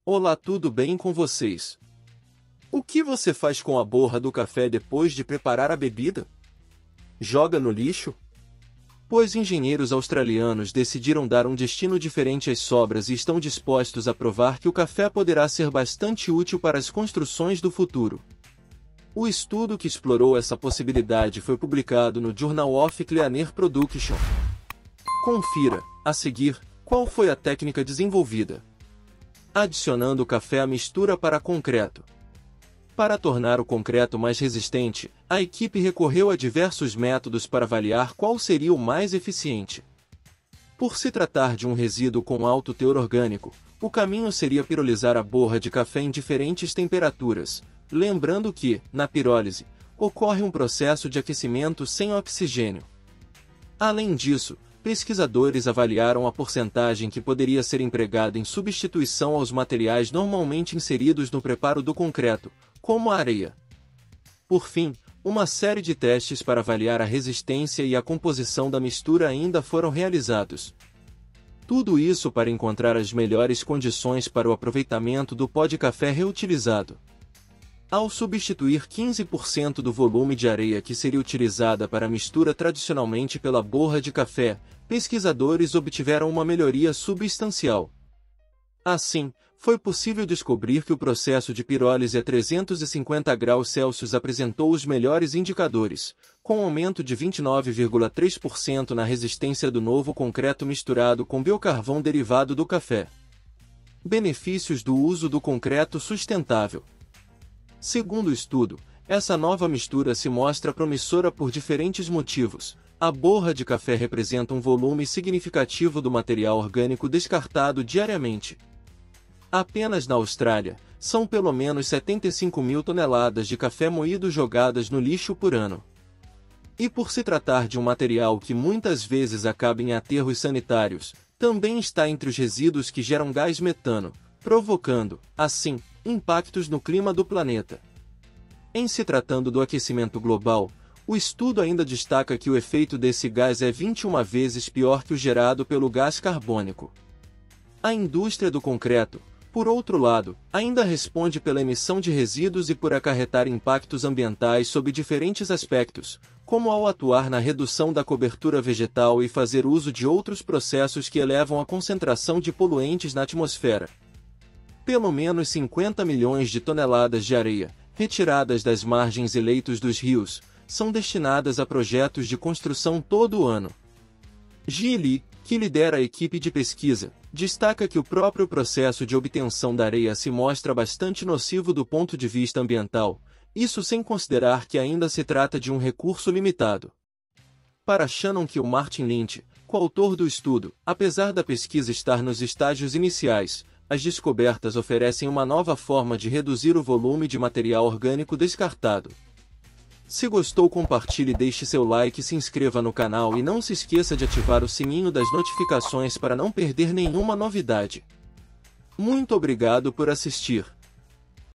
Olá, tudo bem com vocês? O que você faz com a borra do café depois de preparar a bebida? Joga no lixo? Pois engenheiros australianos decidiram dar um destino diferente às sobras e estão dispostos a provar que o café poderá ser bastante útil para as construções do futuro. O estudo que explorou essa possibilidade foi publicado no Journal of Clean Air Production. Confira, a seguir, qual foi a técnica desenvolvida. Adicionando o café à mistura para concreto. Para tornar o concreto mais resistente, a equipe recorreu a diversos métodos para avaliar qual seria o mais eficiente. Por se tratar de um resíduo com alto teor orgânico, o caminho seria pirolizar a borra de café em diferentes temperaturas, lembrando que, na pirólise, ocorre um processo de aquecimento sem oxigênio. Além disso, pesquisadores avaliaram a porcentagem que poderia ser empregada em substituição aos materiais normalmente inseridos no preparo do concreto, como a areia. Por fim, uma série de testes para avaliar a resistência e a composição da mistura ainda foram realizados. Tudo isso para encontrar as melhores condições para o aproveitamento do pó de café reutilizado. Ao substituir 15% do volume de areia que seria utilizada para a mistura tradicionalmente pela borra de café, pesquisadores obtiveram uma melhoria substancial. Assim, foi possível descobrir que o processo de pirólise a 350 graus Celsius apresentou os melhores indicadores, com aumento de 29,3% na resistência do novo concreto misturado com biocarvão derivado do café. Benefícios do uso do concreto sustentável. Segundo o estudo, essa nova mistura se mostra promissora por diferentes motivos. A borra de café representa um volume significativo do material orgânico descartado diariamente. Apenas na Austrália, são pelo menos 75 mil toneladas de café moído jogadas no lixo por ano. E por se tratar de um material que muitas vezes acaba em aterros sanitários, também está entre os resíduos que geram gás metano, provocando, assim, impactos no clima do planeta. Em se tratando do aquecimento global, o estudo ainda destaca que o efeito desse gás é 21 vezes pior que o gerado pelo gás carbônico. A indústria do concreto, por outro lado, ainda responde pela emissão de resíduos e por acarretar impactos ambientais sob diferentes aspectos, como ao atuar na redução da cobertura vegetal e fazer uso de outros processos que elevam a concentração de poluentes na atmosfera. Pelo menos 50 milhões de toneladas de areia, retiradas das margens e leitos dos rios, são destinadas a projetos de construção todo o ano. Ji Li, que lidera a equipe de pesquisa, destaca que o próprio processo de obtenção da areia se mostra bastante nocivo do ponto de vista ambiental, isso sem considerar que ainda se trata de um recurso limitado. Para Shannon Kilmartin Lynch, coautor do estudo, apesar da pesquisa estar nos estágios iniciais, as descobertas oferecem uma nova forma de reduzir o volume de material orgânico descartado. Se gostou, compartilhe, deixe seu like e se inscreva no canal e não se esqueça de ativar o sininho das notificações para não perder nenhuma novidade. Muito obrigado por assistir.